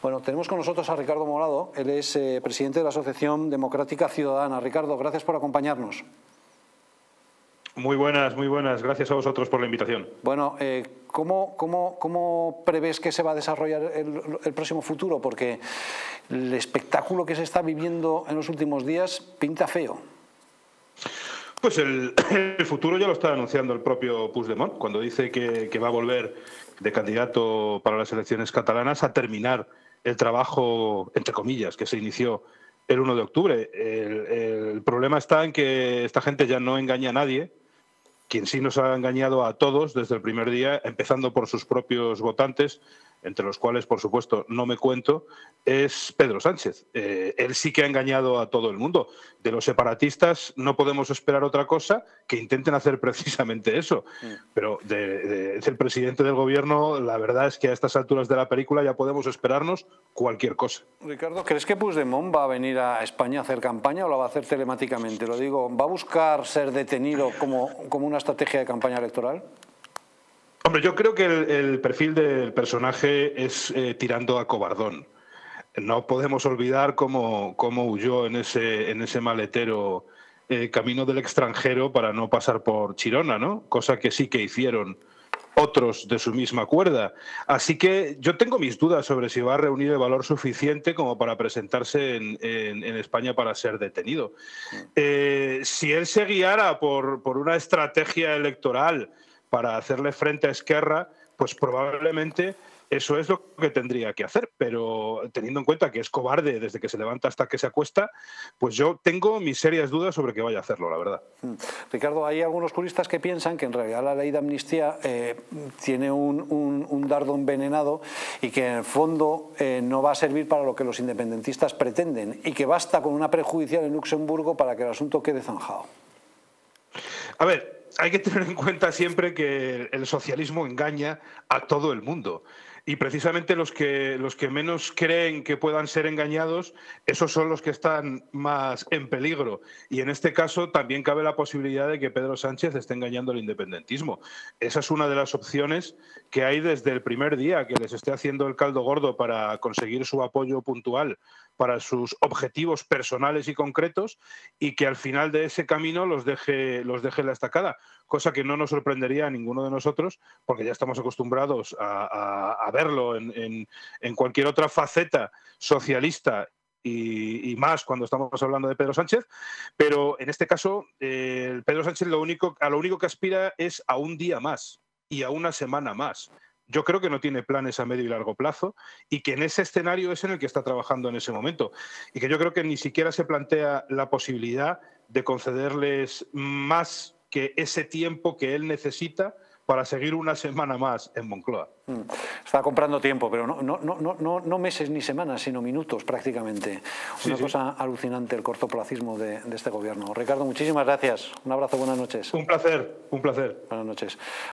Bueno, tenemos con nosotros a Ricardo Morado, él es presidente de la Asociación Democrática Ciudadana. Ricardo, gracias por acompañarnos. Muy buenas, gracias a vosotros por la invitación. Bueno, ¿cómo prevés que se va a desarrollar el próximo futuro? Porque el espectáculo que se está viviendo en los últimos días pinta feo. Pues el futuro ya lo está anunciando el propio Puigdemont, cuando dice que va a volver de candidato para las elecciones catalanas a terminar el trabajo, entre comillas, que se inició el 1 de octubre. El problema está en que esta gente ya no engaña a nadie. Quien sí nos ha engañado a todos desde el primer día, empezando por sus propios votantes, entre los cuales, por supuesto, no me cuento, es Pedro Sánchez. Él sí que ha engañado a todo el mundo. De los separatistas no podemos esperar otra cosa que intenten hacer precisamente eso. Pero del presidente del gobierno, la verdad es que a estas alturas de la película ya podemos esperarnos cualquier cosa. Ricardo, ¿crees que Puigdemont va a venir a España a hacer campaña o la va a hacer telemáticamente? Lo digo, ¿va a buscar ser detenido como una estrategia de campaña electoral? Hombre, yo creo que el perfil del personaje es tirando a cobardón. No podemos olvidar cómo huyó en ese maletero camino del extranjero para no pasar por Chirona, ¿no? Cosa que sí que hicieron otros de su misma cuerda. Así que yo tengo mis dudas sobre si va a reunir el valor suficiente como para presentarse en España para ser detenido. Si él se guiara por una estrategia electoral para hacerle frente a Esquerra, pues probablemente eso es lo que tendría que hacer, pero teniendo en cuenta que es cobarde desde que se levanta hasta que se acuesta, pues yo tengo mis serias dudas sobre que vaya a hacerlo, la verdad. Ricardo, hay algunos juristas que piensan que en realidad la ley de amnistía tiene un dardo envenenado y que en el fondo no va a servir para lo que los independentistas pretenden y que basta con una prejudicial en Luxemburgo para que el asunto quede zanjado. A ver, hay que tener en cuenta siempre que el socialismo engaña a todo el mundo. Y precisamente los que menos creen que puedan ser engañados, esos son los que están más en peligro. Y en este caso también cabe la posibilidad de que Pedro Sánchez esté engañando al independentismo. Esa es una de las opciones que hay desde el primer día, que les esté haciendo el caldo gordo para conseguir su apoyo puntual para sus objetivos personales y concretos, y que al final de ese camino los deje en la estacada, cosa que no nos sorprendería a ninguno de nosotros, porque ya estamos acostumbrados a verlo en cualquier otra faceta socialista y más cuando estamos hablando de Pedro Sánchez, pero en este caso Pedro Sánchez a lo único que aspira es a un día más y a una semana más. Yo creo que no tiene planes a medio y largo plazo y que en ese escenario es en el que está trabajando en ese momento, y que yo creo que ni siquiera se plantea la posibilidad de concederles más que ese tiempo que él necesita para seguir una semana más en Moncloa. Está comprando tiempo, pero no meses ni semanas, sino minutos prácticamente. Una cosa alucinante el cortoplacismo de este gobierno. Ricardo, muchísimas gracias. Un abrazo, buenas noches. Un placer, un placer. Buenas noches.